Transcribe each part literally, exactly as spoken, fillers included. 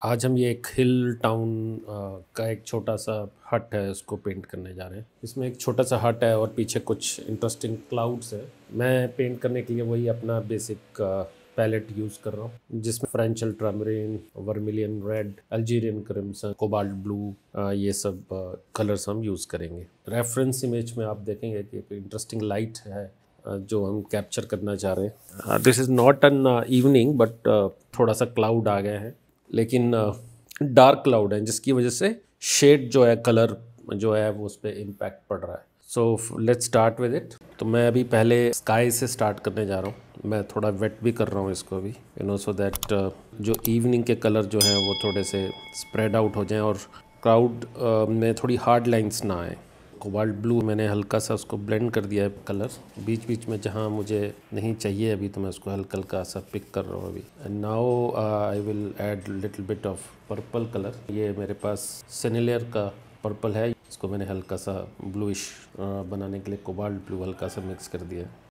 आज हम ये एक हिल टाउन का एक छोटा सा हट है, उसको पेंट करने जा रहे हैं। इसमें एक छोटा सा हट है और पीछे कुछ इंटरेस्टिंग क्लाउड्स है। मैं पेंट करने के लिए वही अपना बेसिक पैलेट यूज़ कर रहा हूँ, जिसमें French ultramarine, vermilion red, Algerian crimson, cobalt blue, ये सब कलर्स हम यूज़ करेंगे। रेफरेंस इमेज में आप देखेंगे कि एक इंटरेस्टिंग लाइट है जो हम कैप्चर करना चाह रहे हैं। This is not an evening but थोड़ा सा क्लाउड आ गया है, लेकिन डार्क क्लाउड है, जिसकी वजह से शेड जो है, कलर जो है वो उस पर इम्पैक्ट पड़ रहा है। So let's start with it. तो मैं अभी पहले स्काई से स्टार्ट करने जा रहा हूँ। मैं थोड़ा वेट भी कर रहा हूँ इसको अभी, यू नो, सो दैट जो इवनिंग के कलर जो हैं वो थोड़े से स्प्रेड आउट हो जाएं और क्लाउड uh, में थोड़ी हार्ड लाइंस ना आए। कोबाल्ट ब्लू मैंने हल्का सा उसको ब्लेंड कर दिया है कलर, बीच बीच में जहाँ मुझे नहीं चाहिए अभी तो मैं उसको हल्का हल्का सा पिक कर रहा हूँ अभी। And now I will add little bit of purple colour. ये मेरे पास सेनिलियर का पर्पल है, इसको मैंने हल्का सा ब्लूइश बनाने के लिए कोबाल्ट ब्लू हल्का सा मिक्स कर दिया है।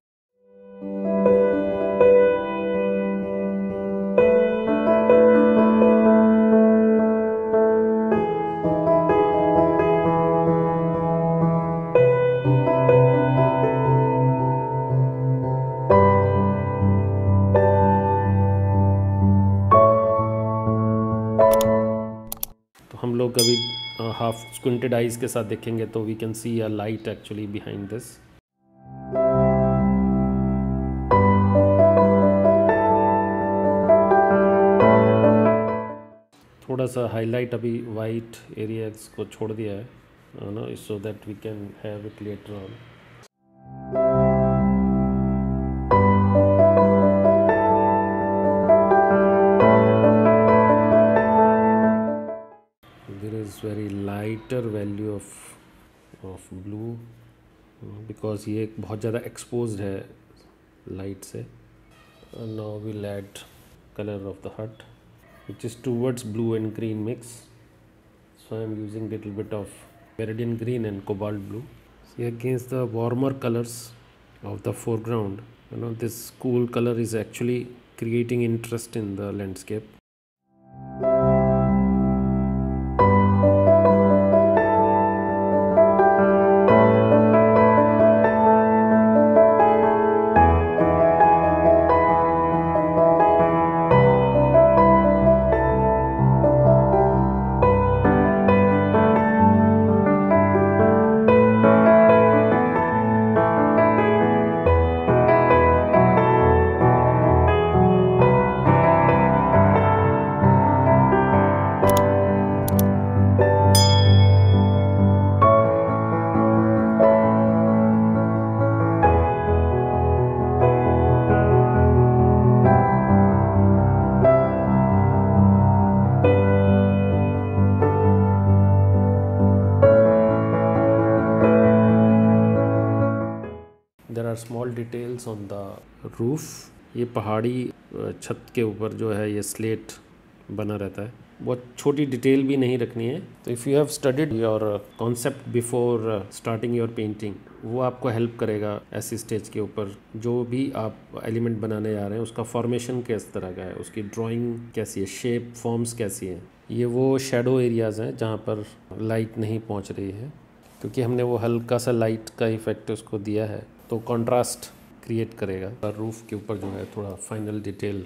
हम लोग अभी हाफ स्क्विंटेड आइज के साथ देखेंगे तो we can see a light actually behind this. थोड़ा सा हाईलाइट अभी वाइट एरियाज को छोड़ दिया है ना, so that we can have it later on. Very lighter value of of blue, because ये बहुत ज़्यादा एक्सपोज्ड है लाइट से। Now will add colour of the hut which is towards blue and green mix, so I am using little bit of Meridian green and cobalt blue. See, against the warmer colors of the foreground, you know, this cool color is actually creating interest in the landscape. There are small details on the roof. ये पहाड़ी छत के ऊपर जो है ये slate बना रहता है, बहुत छोटी डिटेल भी नहीं रखनी है। तो if you have studied your concept before starting your painting, वो आपको हेल्प करेगा ऐसी स्टेज के ऊपर। जो भी आप एलिमेंट बनाने जा रहे हैं उसका फॉर्मेशन किस तरह का है, उसकी ड्राइंग कैसी है, शेप फॉर्म्स कैसी हैं। ये वो शेडो एरियाज़ हैं जहाँ पर लाइट नहीं पहुँच रही है, क्योंकि हमने वो हल्का सा लाइट का इफेक्ट उसको दिया है, तो कंट्रास्ट क्रिएट करेगा। और रूफ के ऊपर जो है थोड़ा final detail.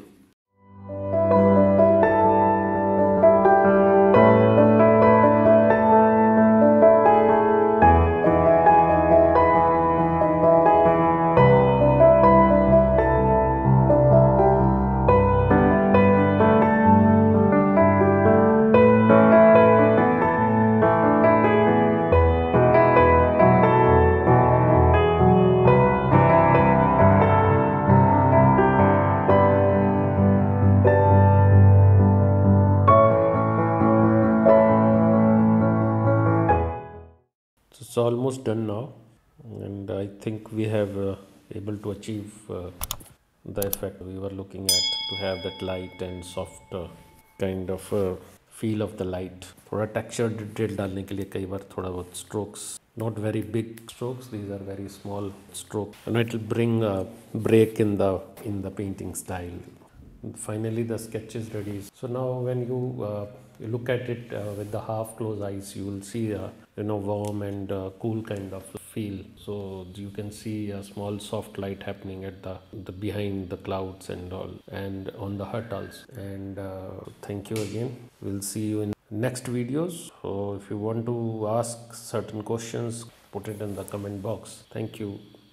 It's almost done now, and I think we have uh, able to achieve uh, the effect we were looking at, to have that light and soft uh, kind of uh, feel of the light. थोड़ा texture detail डालने के लिए कई बार थोड़ा बहुत strokes, not very big strokes, these are very small strokes, and it will bring a break in the in the painting style. finally the sketch is ready. So now when you, uh, you look at it uh, with the half closed eyes, you will see a you know warm and uh, cool kind of feel. So you can see a small soft light happening at the, the behind the clouds and all, and on the hut also. And uh, thank you again. We'll see you in next videos. So if you want to ask certain questions, put it in the comment box. Thank you.